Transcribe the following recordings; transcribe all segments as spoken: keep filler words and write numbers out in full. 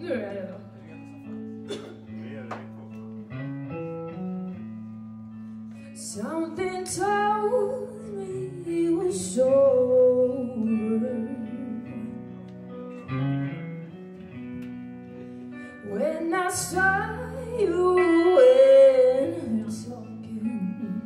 Du är redo. Something told me it was over when I saw you and her talking.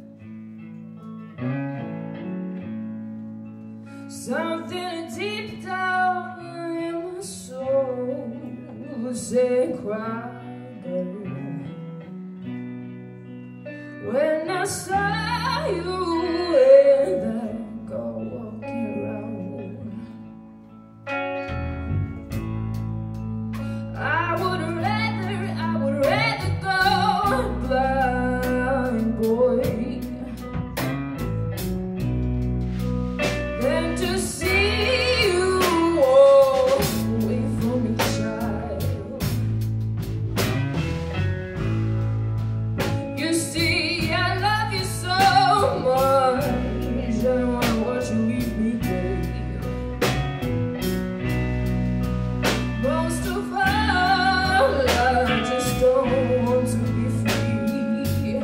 Something deep down in my soul said, "Cry, girl." When I saw you and that girl walking around, I would rather, I would rather go blind, boy, than to see you walk away from me, child. You see, I don't wanna watch you leave me, babe. Most of all, I just don't want to be free.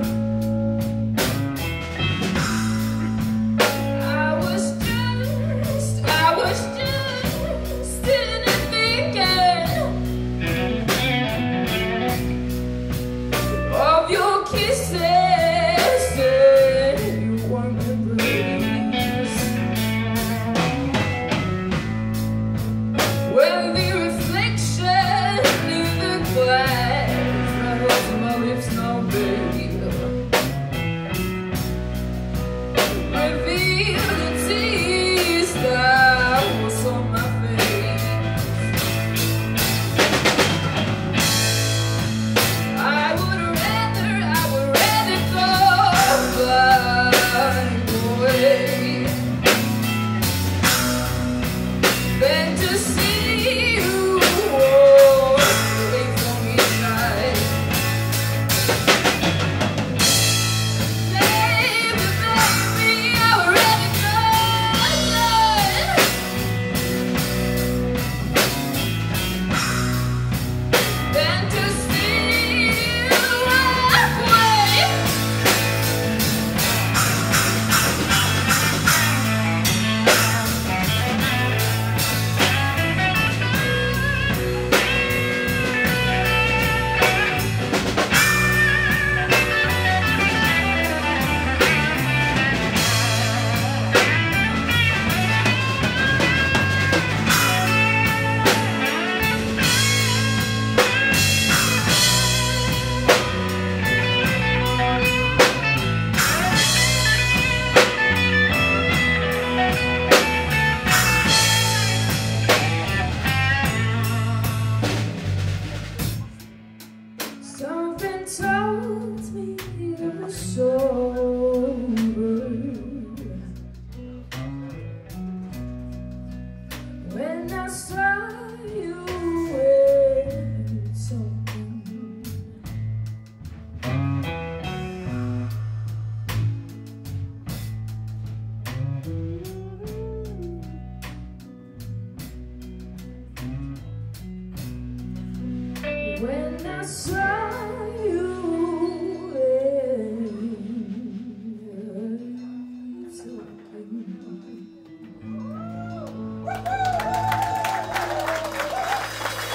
I was just, I was just sitting and thinking of your kisses. Something told me it was over when I saw you with something. When I saw